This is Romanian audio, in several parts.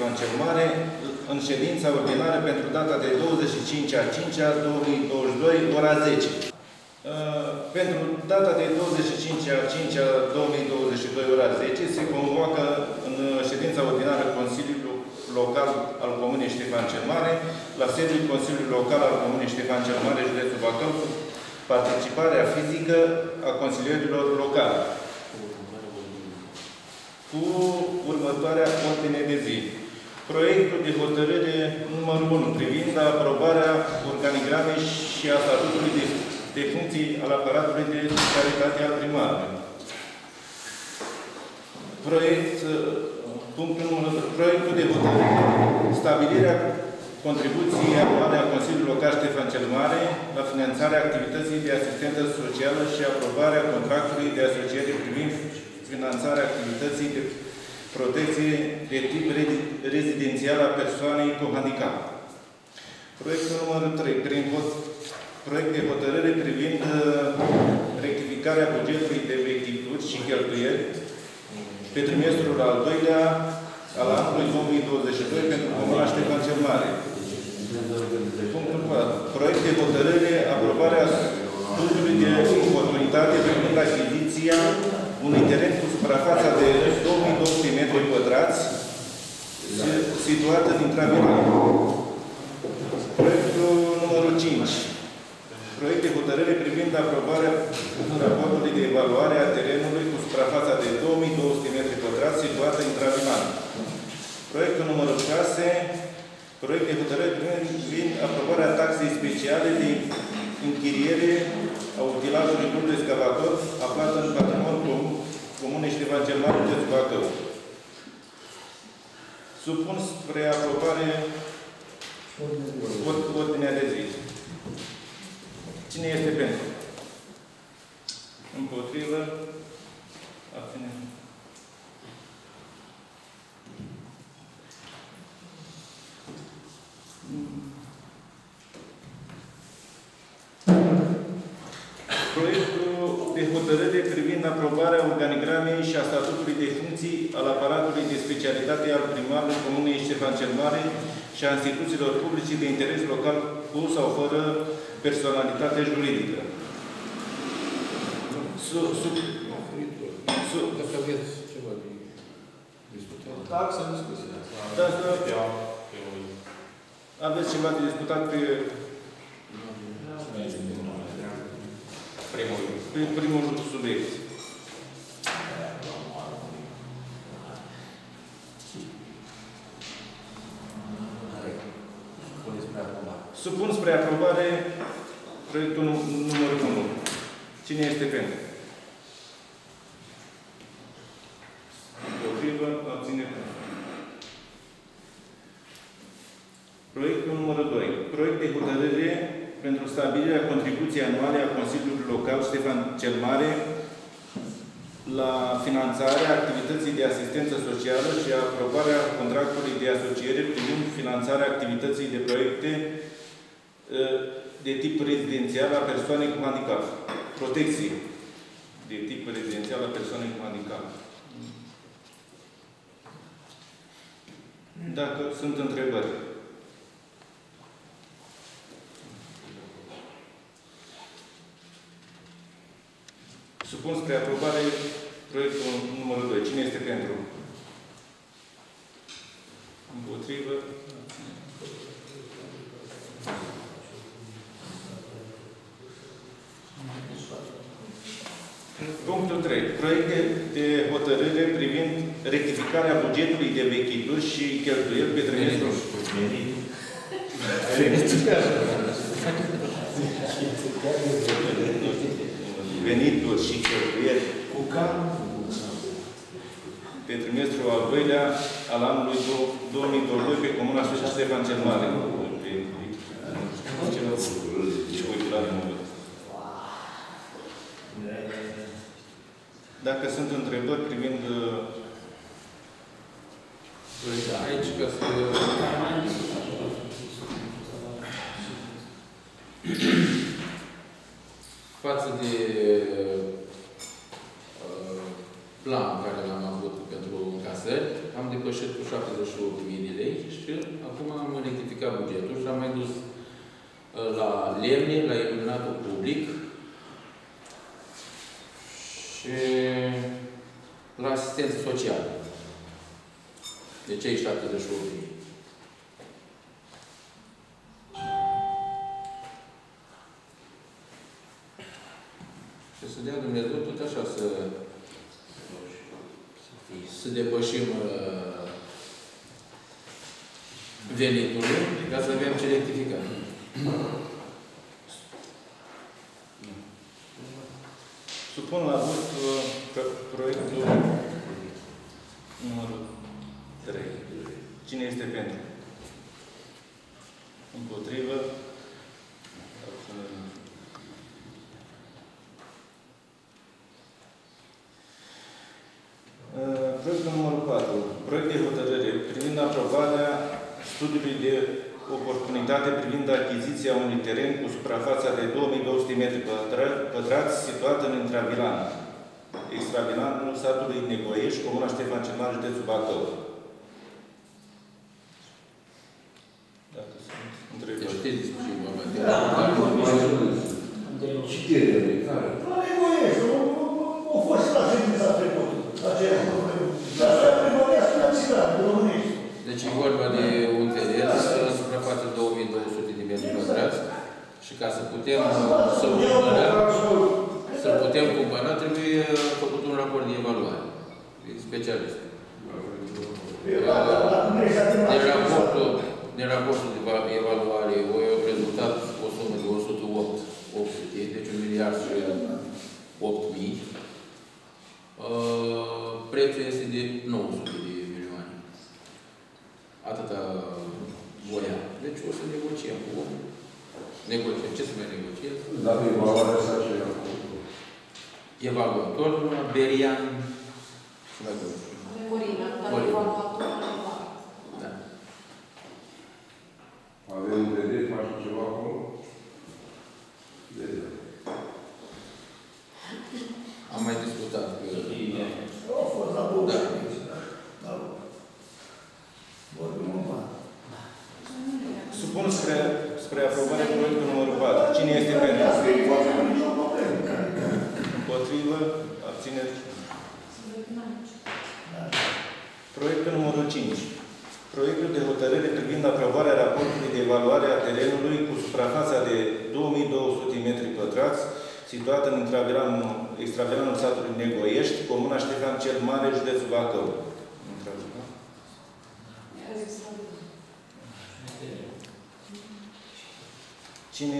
Ștefan cel Mare în ședința ordinară pentru data de 25/5/2022, ora 10. Pentru data de 25/5/2022, ora 10, se convoacă în ședința ordinară Consiliul Local al Comunei Ștefan cel Mare, la sediul Consiliului Local al Comunei Ștefan cel Mare, județul Bacău, participarea fizică a consilierilor locali. Cu următoarea ordine de zi. Proiectul de hotărâre numărul 1 privind aprobarea organigramei și a statutului de funcții al aparatului de specialitate al primarului. Proiectul de hotărâre, stabilirea contribuției anuale a Consiliului Local Ștefan cel Mare la finanțarea activității de asistență socială și aprobarea contractului de asociere privind finanțarea activității de protecție de tip rezidențial a persoanei cu handicap. Proiectul numărul 3. Proiect de hotărâre privind rectificarea bugetului de vechituri și cheltuieli pe trimestrul al doilea al anului 2022 pentru Comuna Ștefan cel Mare. Punctul 4. Proiect de hotărâre, aprobarea studiului de oportunitate privind achiziția unui teren cu suprafața de 2200 m2 situat în Intravilan. Proiectul numărul 5. Proiect de hotărâre privind aprobarea raportului de evaluare a terenului cu suprafața de 2200 m2 situat în Intravilan. Proiectul numărul 6. Proiect de hotărâre privind aprobarea taxei speciale de închiriere a utilajului grup de excavator aflată în patrimoniul Comunei Ștefan cel Mare, județul Bacău. Supun spre aprobare ordinea de zi. Cine este pentru? Împotrivă? Abținere. Proiectul de hotărâre privind aprobarea organigramei și a statutului de funcții al aparatului de specialitate al primarului Comunei Ștefan cel Mare și a instituțiilor publice de interes local cu sau fără personalitate juridică. Dacă aveți ceva de discutat. Da, să discuți. Aveți ceva de discutat pe primul subiect. Supun spre aprobare proiectul numărul 1. Cine este pentru? Împotrivă, abținere. Proiectul numărul 2. Proiect de hotărâre pentru stabilirea contribuției anuale a Consiliului Local Ștefan cel Mare la finanțarea activității de asistență socială și aprobarea contractului de asociere privind finanțarea activității de proiecte de tip rezidențial a persoanei cu handicap. Protecție de tip rezidențial a persoanei cu handicap. Dacă sunt întrebări. Supun spre aprobare proiectul numărul 2. Cine este pentru? Împotrivă? Punctul 3. Proiect de hotărâre privind rectificarea bugetului de vechituri și cheltuieli pe trimestrul. Venituri și cheltuieli pe trimestrul al doilea al anului 2022 pe Comuna Ștefan cel Mare. Dacă sunt întrebări privind aici, ca să... față de plan care l-am avut pentru încasări, am depășit cu 78.000 de lei și acum am rectificat bugetul și am mai dus la lemne, la iluminatul public și la asistență socială. De cei 78.000. Și să dea Dumnezeu tot așa să depășim venitul ca să avem ce rectifica. Supun la vot proiectul numărul 3. Cine este pentru? Împotrivă? Proiectul numărul 4. Proiect de hotărâre privind aprobarea studiului de oportunitate privind achiziția unui teren cu suprafața de 2200 m2 situat în intravilan, extravilanul satului Negoiești, comuna Ștefan cel Mare, județul Bacău. Dacă sunt întrebări. Deci știți despre ce vorba de... Citirea de care? La Negoiești, au fost la ședința trecută. Dar asta Negoiești la țigare, de românești. Deci e vorba de un teren, suprafață 2200 de m2 și ca să putem să-l putem cumpăra, trebuie făcut un raport de evaluare. Specialist. Din raportul de evaluare a rezultat o sumă de 108.800, deci 1.800.000. Prețul este de 900 de milioane. Atâta voia. Deci o să negociem cu omul. Negociem. Ce să mai negociem? Dacă evaluarea sa ce era? Evaluator, Berian. Corina, dar evaluator. Da. Avem un vedere, facem ceva acolo? Vedere. Am mai discutat că... Au fost la bun. Da. Vorbim în bani. Supun spre aprobare proiectul numărul 4. Cine este pentru? Împotrivă? Abțineri? Proiectul numărul 5. Proiectul de hotărâre privind aprobarea raportului de evaluare a terenului cu suprafața de 2200 m2 situat în extravilanul satului Negoiești, comuna Ștefan cel Mare, județul Bacău. Cine,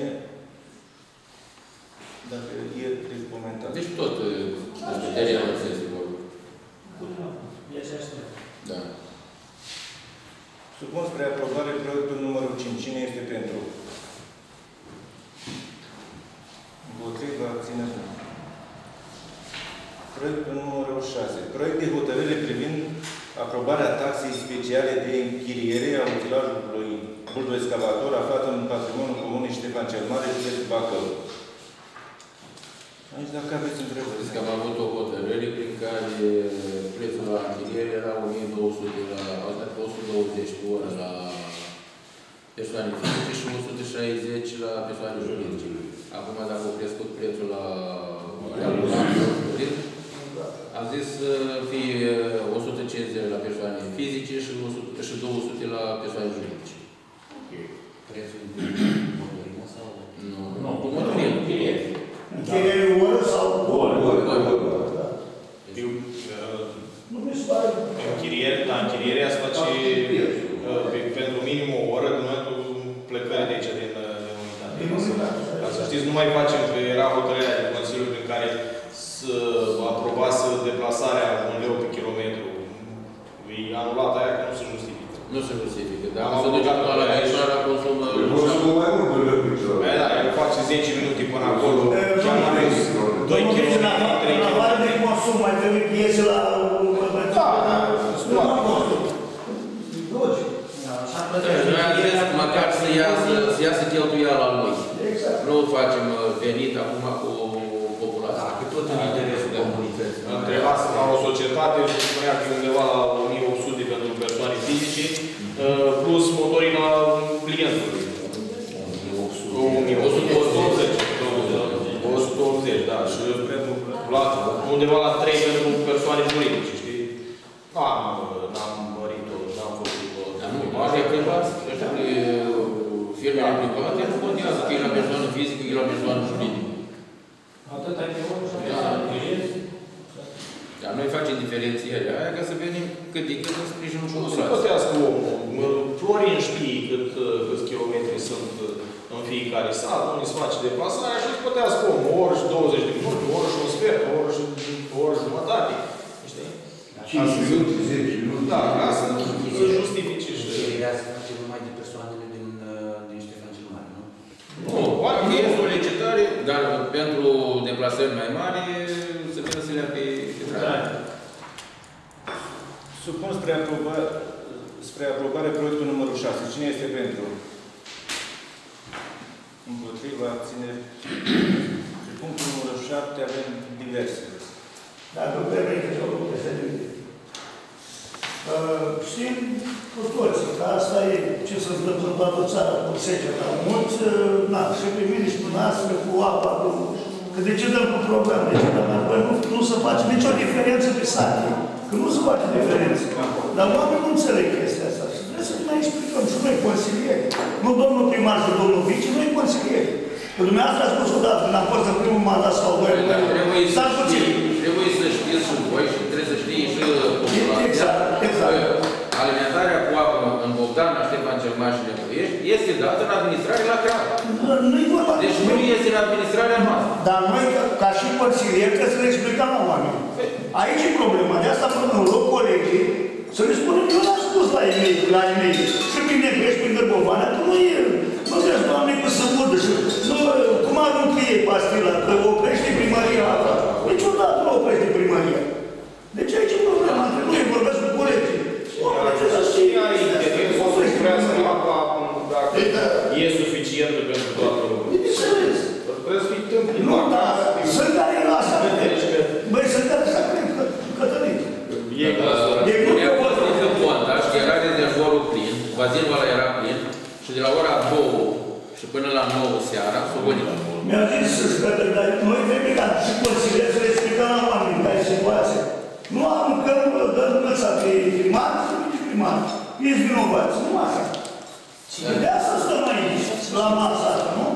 dacă e comentat. Deci tot despre terenul ăsta este vorba. Da. Supun spre aprobare proiectul numărul 5. Cine este pentru? Împotrivă, abținere. Proiectul numărul 6. Proiect de hotărâre privind aprobarea taxei speciale de închiriere a utilajului buldo-excavator aflat în patrimoniul comunei Ștefan cel Mare, județul Bacău. Aici, dacă aveți întrebări. Știți că am avut o hotărâre prin care prețul la închiriere era 1200 la 120 pe oră la persoane fizice și 160 la persoane juridice. Acum, dacă au crescut prețul la am zis să fie 150 la persoane fizice și 200 la persoane juridice. Prețul de motorină sau? Nu, cu motorină. Închiriere oră sau oră? Închirierea se face pentru minim o oră din momentul plecării de aici din unitate. Ca să știți, nu mai facem, că era hotărârea de Consiliu prin care să aprobase deplasarea 1 leu pe kilometru. E anulat aia că nu se justifică. Nu se justifică. Dacă se duce acolo la persoana, consumă... Consumă mai mult de leu pe kilometru. Păi da, el face 10 minute până acolo. Chiar mai ales 2 km, 3 km. În afară de consum, mai trebuie piese la... Da, Noi am zis măcar să iasă cheltuiala lui. Nu facem venit acum cu populația. Că tot în interesul comunității. Întreba să la o societate, spunea că e undeva la 1800 pe n-am mărit-o, n-am făcut-o. Dar nu, așa că firmele private nu contează că e la persoană fizică, că e la persoană juridică. Atât ai nevoie să Dar noi facem diferențierea aia ca să vedem cât de cât în sprijinul și să plătească omul. Florin știe câți kilometri sunt în fiecare sat, unde se face deplasarea și îți plătească omul. O oră și 20 de minute, o oră și un sfert, o oră și jumătate. Știi? 5 minute, 10 minute. Da, ca să justifice și... Era să face numai de persoanele din Ștefan cel Mare, nu? Nu, poate că e solicitare, dar pentru deplasări mai mari să vină să le ia pe traiect. Supun spre aprobare proiectul numărul 6. Cine este pentru? Împotriva, abțineri. Punctul numărul 7 avem diverse. Dacă permite, o lucru să știm cu toții că asta e ce se întâmplă în toată țara cu seceta. Mulți, și pe mine și pe noastră, cu apa, că de ce dăm cu program, de ce dăm? Nu se face nicio diferență pe sate. Că nu se face diferență. Dar oamenii nu înțeleg chestia asta. Și trebuie să mai explicăm și noi consilieri. Nu domnul primar și domnul vice, noi consilieri. Că dumneavoastră a spus odată, când am fost în primul mandat sau doi, trebuie să știți și voi și trebuie să știe și populația. Exact. Alimentarea cu apă în Bogdan, la Ștefan cel Mare și Nevoiești este dată în administrare la CRAV. Nu-i vorba. Deci nu este în administrarea noastră. Dar noi, ca și consilieri, trebuie să le explicăm la oameni. Aici e problema. De asta până în loc colegii, să le spunem, eu l-am spus la e-mail, și prin Negrești, prin Gărbovanea, că nu e, nu vezi, Doamne, că să udă și, nu, cum aruncă ei pastila, că oprește primăria asta. Niciodată nu oprește primăria. Deci aici e problema, că nu e vorbesc cu colegii. Cine are interes să lucrească apa dacă e suficientă pentru toată lumea? Bineînțeles. Trebuie să fii tâmpit. Nu, dar sunt care e la așa. Băi, sunt care așa cred, Cătălin. Ne-a fost în cont, că era rezervorul plin, bazinul ăla era plin și de la ora 2 și până la 9 seara s-o gonim. Mi-a zis Cătălin, dar noi trebuie ca și consilieri să le explicăm la oameni care e situația. Nu aruncăm, dăm lăsa pe primar, să fie primar. Ești vinovați, nu așa. De asta stăm aici, la masa asta, nu?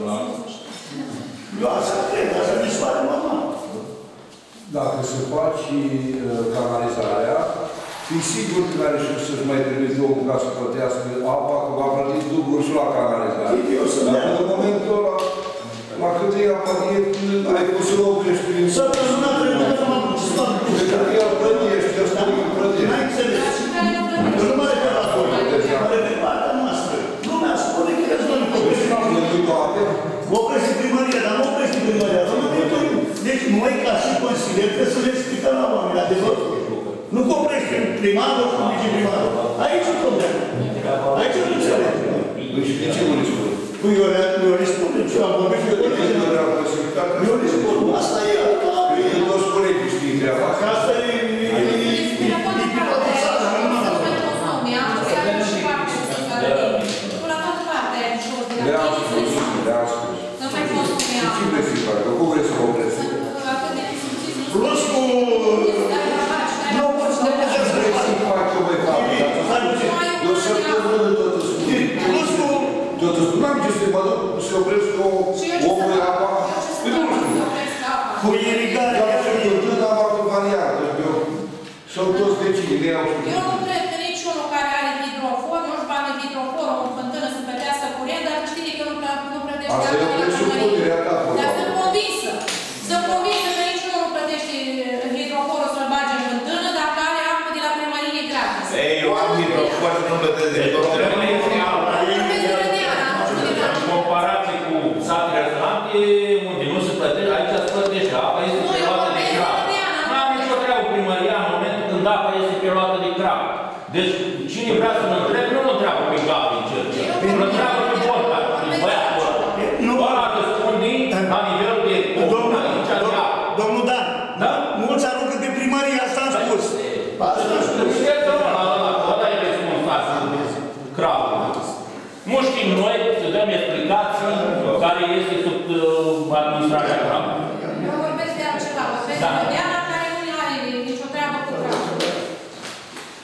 Eu așa cred, așa mi se pare normal. Dacă se face canalizarea, e sigur că care și să-și mai trebuie omul ca să plătească apa, că va plăti dublu și la canalizare. Dar în momentul ăla, la cât e apa, ai pus să o oprești prin... Săptămâna trecută m-am pus să fac duș. Că el plătești, el spune că plătești. N-ai înțeles. Eu nu mă refer la voi, mă refer la partea noastră. Lumea spune că ești doamne copii. Oprește primăria, dar nu oprește primăria. Deci noi, ca și consilieri, trebuie să le explicăm la oameni, adevăr. Nu că oprește primarul și viceprimarul. Aici e problema. Aici nu înțeleg. Și de ce nu le spune? Păi eu le spun, ce am vorbit cu colegii. Eu le spun, asta e. Toți colegii știi treaba. Asta e... Plus cu... Nu poți să faci o mai facă. Eu să rămână tot spune. Plus cu... Tot spune. N-am ce să mă duc să opresc omul de apa. Cu irigare. Eu tot am avut variantă. Sunt toți vecinii. Eu nu cred că niciunul care are hidrofor, nu-și bani hidrofor, o fântână să plătească curent, dar știi că nu plătește asta e o presupunere a ta. Dar sunt convinsă. Sunt convinsă că niciunul nu plătește hidroforul să-l bage în fântână, dacă are apă de la primărie gratis. Ei, eu am hidrofor și nu plătesc de hidrofor. În comparație cu satele alte, unde nu se plătește, aici se plătește. Apa este preluată de crap. N-am nicio treabă primăria în momentul când apa este preluată de crap. Deci, cine vrea să mă întrebe, nu mă întreabă pe cap din cercea. Mă întreabă pe borca, pe băiatul ăla. Ăla răspunde la nivel de comună, aici de apă. Domnul Dan, mulți aruncă pe primărie, asta am spus. Asta am spus. Ăla e responsabil de crapul. Nu știm noi să dăm explicații care este sub administrarea crapului. Eu vorbesc de altceva, vorbesc de Diana care nu are nicio treabă cu crapul.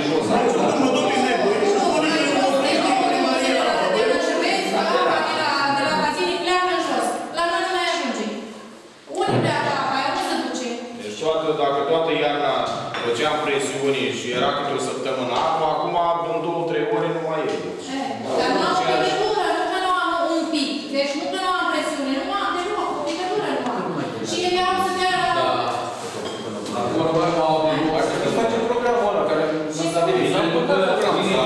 Dacă toată iarna făceam presiuni și era câte o săptămână apă, acum în 2-3 ore nu mai e. Dar nu am o picătură, nu că nu am un pic. Deci nu că nu am presiune, nu am, deci nu am o picătură, nu am. Și eu am să dea la... Acum nu mai am o parte, că facem programul ăla, care s-a stabilit. Am făcut programul ăsta.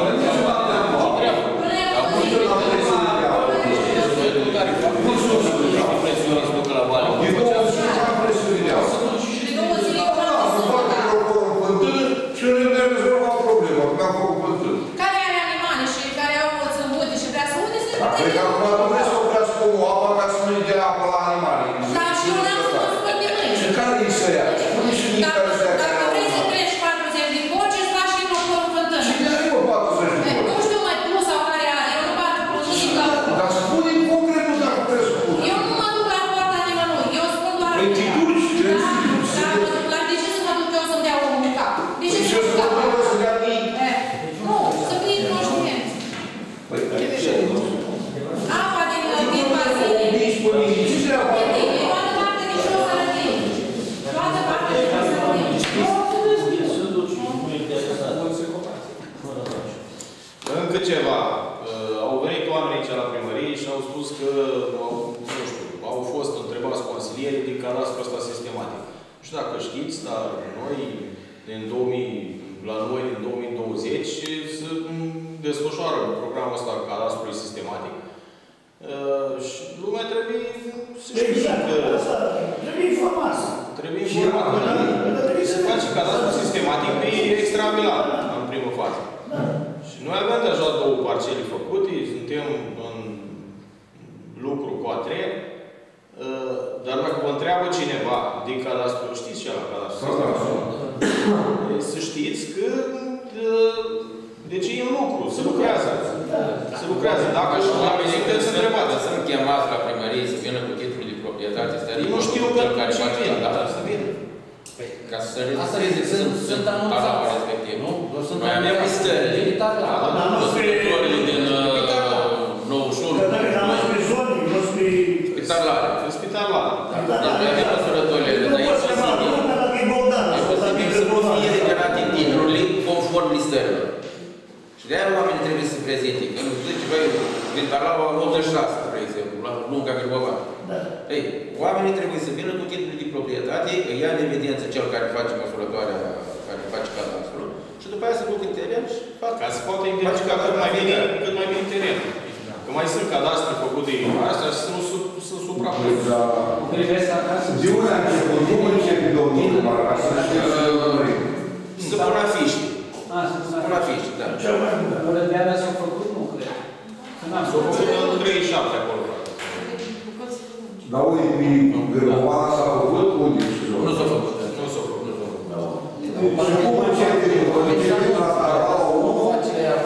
Care are animale și care au să ude și vrea să ude, să ude. Cred că acum nu vreți să oprească omul apa ca să nu-i dea apă la animale. Dar și eu n-am să mă scot de mâini. Și care îi să ia? Spune și mie care să ia. Dacă vrei să crești 40 de porci, îți faci și hidrofor în fântână. Cine are mă 40 de porci? Nu știu mai plus sau care are, eu nu bat produsul la... Dar spune-i concret dacă vreți să spune. Eu nu mă duc la poarta nimănui, eu spun doar... Păi te duci, trebuie să te duci. Da, mă duc la... De ce să mă duc eu să-mi dea omul în cap? De ce să mă duc la poarta? Nu, să fie conștienți. Apa din bazine. E toată partea de jos a rădei. Toată partea de jos a rădei. Încă ceva. Au venit oamenii aici la primărie și au spus că, nu știu, au fost întrebați consilierii din cadastrul ăsta sistematic. Nu știu dacă știți, dar noi, la noi, din 2020, se desfășoară programul ăsta cadastrului sistematic. Și lumea trebuie să știe că... Trebuie informați. Trebuie informați. Se face cadastrul sistematic pe extravilat, în primă fază. Și noi avem deja 2 parcele făcute, suntem în lucru cu a 3, dar dacă vă întreabă cineva din cadastru, știți ce e la cadastru? Să știți că deci e în lucru, se lucrează. Se lucrează. Dacă și oamenii sunteți întrebați. Sunt chemați la primărie să vină cu titlul de proprietate, ei nu știu că care ce face vine. cadastru să vină. Ca să registreze, sunt anunțate respectiv, nu? Noi avem listările. Lucrătorile din Noușul. Nu spre zone, nu spre... Spitalare. Spitalare. Dar noi avem măsurătorile de aici. E posibil să nu fie regerate titlurile conform listărilor. Și de-aia oamenii trebuie să se prezinte. Când zice, băi, din Tarlava 86, de exemplu, la Lunga Gârbova. Ei, oamenii trebuie să vină cu titlul de proprietate, îi ia în evidență cel care face măsurătoarea, care face cadastrul, și după aia se duc în teren și fac. Ca să poată identifica cât mai bine terenul. Că mai sunt cadastre făcute astea și sunt suprapuse. De unde a început? De unde începe domnul ca să știți? Să pun afișe. Să pun afișe, da. Rădeala s-au făcut? Nu, cred. S-au făcut în 37 acolo. Dar unde pe Gârbovana s-a făcut? Unde? Nu s-a făcut. Nu s-a făcut. Și cum începe? Începe la Tarlava 1?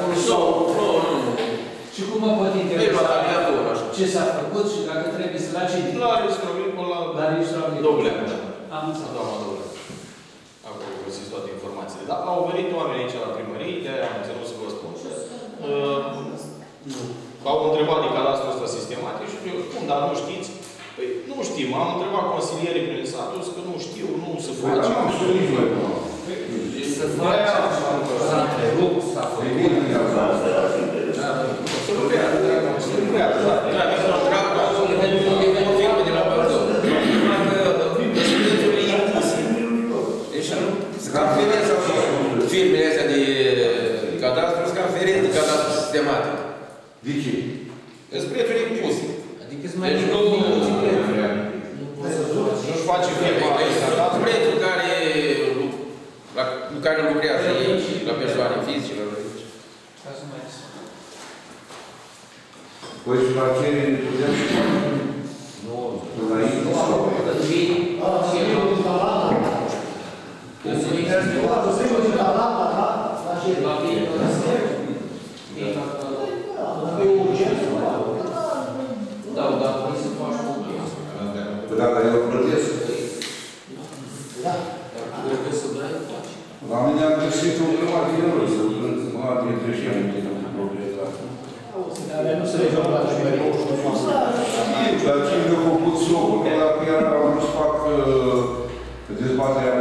Și cum mă pot interesa? Ce s-a făcut și dacă trebuie să la ce? La Ristrovic până la Ristrovic. Doblean. Am înțeles. Doamna Doblean. Acolo găsiți toate informațiile. Dar au venit oamenii aici la primărie, de-aia am ținut să vă spun. Au întrebat din cadastrul ăsta sistematic și eu spun, dar nu știți? Păi nu știm, am întrebat consilierii prin satul, că nu știu, nu se face. Nu știu nici noi. Se face, s-a întrerupt, s-a făcut. Se lucrează, se lucrează. O firmă de la Bălău. Numai că studențurile impuse. Deci firmele astea de cadastru sunt cam ferente de cadastru sistematic. De ce? Sunt prețuri impuse. Adică sunt mai deci nu-și face firma prețul cu care lucrează ei, la persoane fizice, la juridice. Păi și la ce putem să facem? Nu. Înainte sau? Păi dacă eu plătesc? Trebuie să dai, faci. La mine am găsit o grămadă de erori, o grămadă de greșeli în timpul proprietate. Dar nu se rezolvă la primărie. Dar cine a făcut socul, dacă era, nu să fac dezbaterea